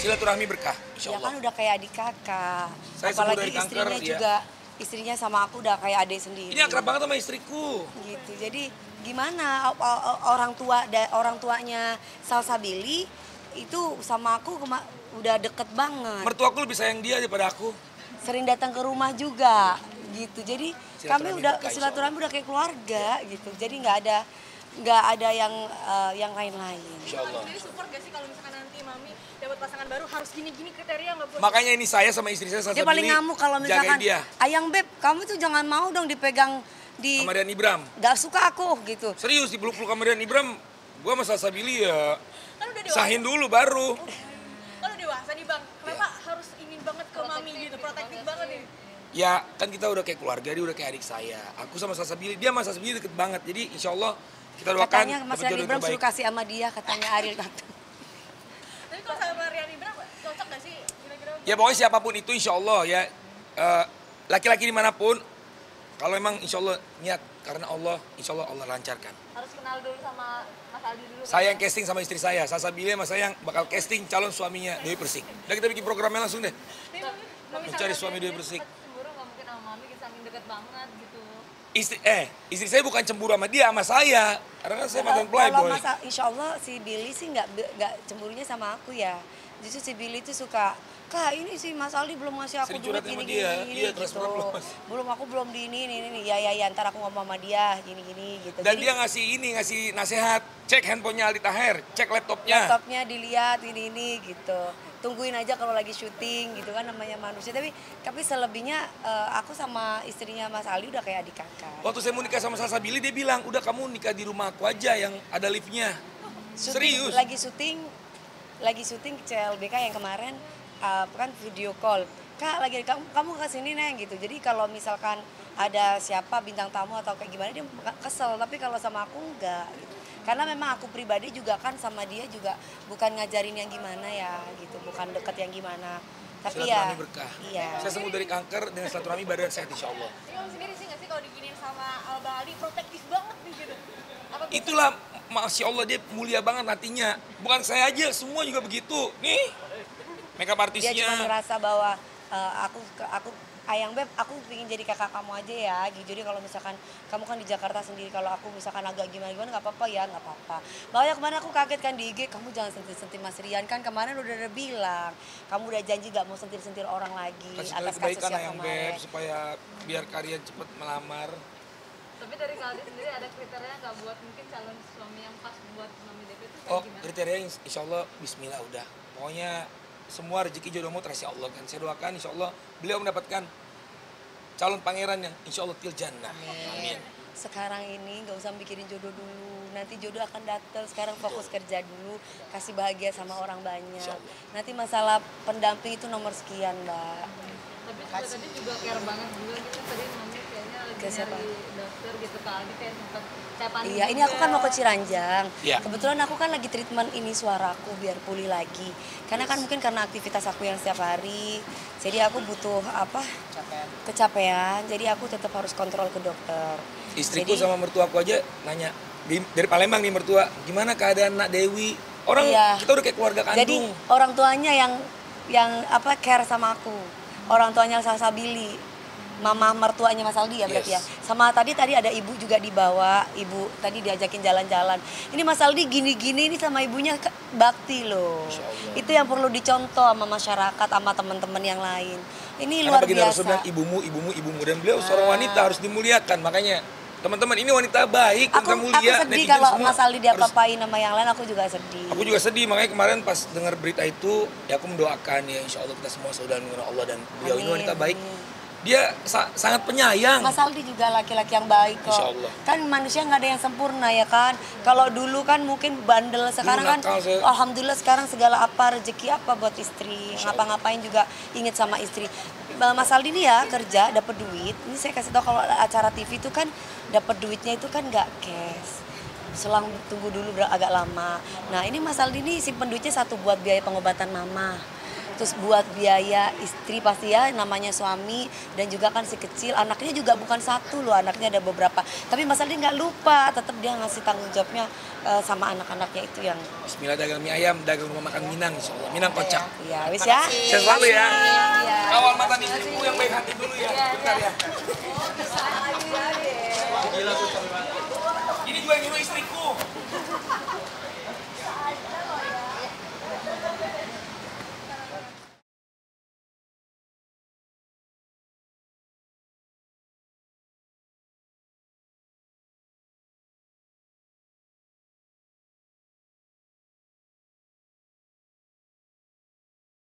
silaturahmi berkah, Ya insyaallah. kan udah kayak adik kakak. Saya sembuh Apalagi dari kanker, istrinya ya. juga, istrinya sama aku udah kayak adik sendiri. Ini akrab banget sama istriku. Gitu. Jadi gimana orang tuanya Salsabili itu sama aku udah deket banget. Mertuaku lebih sayang dia daripada aku. Sering datang ke rumah juga gitu. Jadi kami Silaturahmi udah berkah, silaturahmi udah kayak keluarga gitu. Jadi nggak ada yang lain-lain. Insyaallah. Jadi support gak sih kalau misalkan nanti Mami dapat pasangan baru harus gini-gini kriteria nggak boleh? Makanya ini saya sama istri saya Dia paling ngamuk kalau misalkan, dia. Ayang Beb, kamu tuh jangan mau dong dipegang di, Sama Rian Ibram. gak suka aku gitu. Serius dipeluk-peluk sama Rian Ibram, gua sama Salsabili ya Kan udah dewasa. sahin dulu baru. Kan udah dewasa nih Bang. Kenapa harus ingin banget ke Mami gitu, protektif banget nih? Ya kan kita udah kayak keluarga, dia udah kayak adik saya. Aku sama Salsabili, dia sama Salsabili deket banget. Jadi insya Allah kita doakan Katanya Mas dapet Rian jodoh Ibram terbaik. suruh kasih sama dia, katanya Ariel Tatum. Tapi kalau sama Rian Ibram cocok gak sih kira-kira? Ya pokoknya siapapun itu insya Allah ya, laki-laki dimanapun, kalau emang insya Allah niat karena Allah, insya Allah Allah lancarkan. Harus kenal dulu sama Mas Aldi dulu. Saya yang casting sama istri saya, Salsabili sama saya yang bakal casting calon suaminya Dewi Persik. Udah kita bikin programnya langsung deh. Mencari suami Dewi Persik. Cemburu gak mungkin sama Mami saking deket banget gitu. Istri saya bukan cemburu sama dia, sama saya. Karena kan saya mantan Kalau playboy. insya Allah si Billy sih nggak cemburunya sama aku ya. Justru si Billy tuh suka, Kak ini sih Mas Aldi belum ngasih aku Sering duit curhat sama gini dia, gini iya, gitu. transparan belum, Mas. Aku belum di ini. Ya ntar aku ngomong sama dia gini gitu. Dan Jadi, dia ngasih nasihat, cek handphonenya Aldi Taher, cek laptopnya. laptopnya dilihat ini gitu. Tungguin aja kalau lagi syuting gitu kan, namanya manusia. Tapi selebihnya aku sama istrinya Mas Aldi udah kayak adik kakak. Waktu saya mau nikah sama Salsabili, dia bilang, udah kamu nikah di rumah aku aja yang ada liftnya. Serius. Lagi syuting CLBK yang kemarin kan video call. Kak lagi kamu kesini Neng gitu. Jadi kalau misalkan ada siapa bintang tamu atau kayak gimana dia kesel. Tapi kalau sama aku enggak gitu. Karena memang aku pribadi juga kan sama dia juga bukan ngajarin yang gimana ya gitu. Bukan deket yang gimana. Tapi ya Silaturahmi berkah. iya. Saya sembuh dari kanker dengan silaturahmi badan sehat insya Allah. Tapi Om sendiri sih gak sih kalau diginiin sama Bang Aldi protektif banget nih gitu? Apa Itulah, Masya Allah dia mulia banget hatinya. Bukan saya aja, semua juga begitu. Nih, makeup Dia cuma artisnya. ngerasa bahwa aku Ayang Beb, aku pengen jadi kakak kamu aja ya. Gitu. Jadi kalau misalkan kamu kan di Jakarta sendiri, kalau aku misalkan agak gimana nggak apa-apa ya, nggak apa-apa. Bahwa kemarin aku kaget kan di IG, kamu jangan sentil-sentil Mas Rian kan kemarin udah bilang, kamu udah janji gak mau sentil-sentil orang lagi Kasih atas kasus kebaikan yang yang kemarin. Beb, supaya biar kalian cepat melamar. Tapi dari Kaldi sendiri ada kriteria nggak buat mungkin calon suami yang pas buat Mami Devi itu kayak Oh, gimana? kriteria insya Allah bismillah udah. Pokoknya semua rezeki jodohmu terasi Allah kan. Saya doakan insya Allah beliau mendapatkan calon pangeran yang insya Allah til jannah. Amin. Sekarang ini nggak usah mikirin jodoh dulu, nanti jodoh akan datang. Sekarang fokus kerja dulu, kasih bahagia sama orang banyak. Nanti masalah pendamping itu nomor sekian, Mbak. Tapi juga tadi juga care banget juga gitu tadi Mami kayaknya lagi Ke siapa? nyari dokter gitu Kaldi kayak sempat kayak panik Iya, ini aku kan mau ke Ciranjang. Iya. Kebetulan aku kan lagi treatment ini suaraku biar pulih lagi. Karena kan mungkin karena aktivitas aku yang setiap hari, jadi aku butuh kecapean. Jadi aku tetap harus kontrol ke dokter. Istriku Jadi- sama mertuaku aja nanya dari Palembang nih mertua, gimana keadaan Nak Dewi? Orang Iya. kita udah kayak keluarga kandung. Jadi orang tuanya yang care sama aku. Orang tuanya Salsabili. Mama mertuanya Mas Aldi ya berarti ya. Yes. Sama tadi ada ibu juga dibawa, ibu tadi diajakin jalan-jalan. Ini Mas Aldi gini-gini ini sama ibunya bakti loh. Masya Allah. Itu yang perlu dicontoh sama masyarakat, sama teman-teman yang lain. Ini Karena luar baginda Rasul biasa. bilang ibumu. Dan beliau seorang wanita harus dimuliakan. Makanya teman-teman ini wanita baik, wanita Aku mulia. sedih netizen kalau semua Mas Aldi harus- diapa-apain sama yang lain, aku juga sedih. Aku juga sedih, makanya kemarin pas dengar berita itu, ya aku mendoakan ya insya Allah kita semua saudara dengan Allah dan beliau ini Amin, wanita baik. amin. Dia sangat penyayang. Mas Aldi juga laki-laki yang baik kok. Insya Allah. Kan manusia nggak ada yang sempurna ya kan. Kalau dulu kan mungkin bandel, sekarang kan nakal saya. alhamdulillah sekarang segala apa rezeki apa buat istri. Ngapa-ngapain juga inget sama istri. Mas Aldi ini ya kerja dapat duit. Ini saya kasih tahu kalau acara TV itu kan dapat duitnya itu kan nggak cash. Selang tunggu dulu agak lama. Nah ini Mas Aldi ini simpen duitnya satu buat biaya pengobatan mama. terus buat biaya istri pasti ya, namanya suami, dan juga kan si kecil, anaknya juga bukan satu loh, anaknya ada beberapa. Tapi masalah dia nggak lupa, tetap dia ngasih tanggung jawabnya sama anak-anaknya itu yang. Bismillah, dagang mie ayam, dagang rumah makan Minang insya Allah. Minang kocak. Iya, wis ya. Sehat selalu ya. Iya. Kawal mata istriku yang baik hati dulu ya. Bentar ya. Ini gue yang nyuruh istriku.